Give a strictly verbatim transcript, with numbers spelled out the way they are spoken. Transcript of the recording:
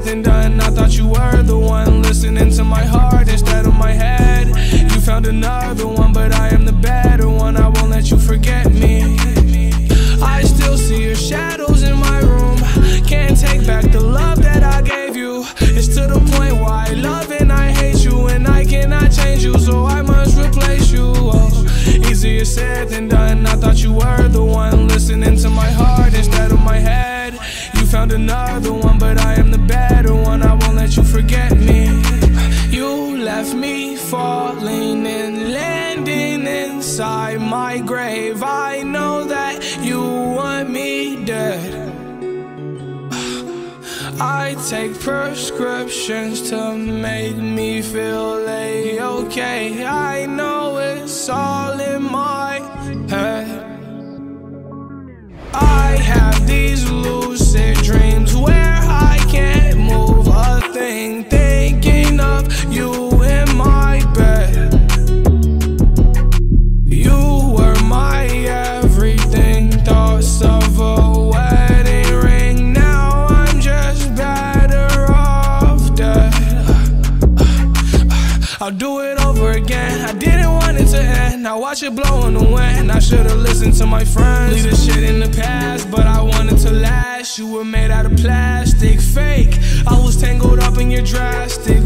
than done. I thought you were the one listening to my heart instead of my head. You found another one, but I am the better one. I won't let you forget me. I still see your shadows in my room. Can't take back the love that I gave you. It's to the point where I love and I hate you, and I cannot change you, so I must replace you. Oh, easier said than done. I thought you were the one listening to my heart instead of my head. You found another one, but I am the better one. I won't let you forget me. You left me falling and landing inside my grave. I know that you want me dead. I take prescriptions to make me feel A-okay. I know it's all in my head. I have these lucid dreams where I can't move a thing, thinking of you in my bed. You were my everything, thoughts of a wedding ring. Now I'm just better off dead. I'll do it over again. I didn't want it to end. Now watch it blow in the wind. I should've listened to my friends. Leave this shit in the past, but I wanted to last. You were made out of plastic, fake. I was tangled up in your drastic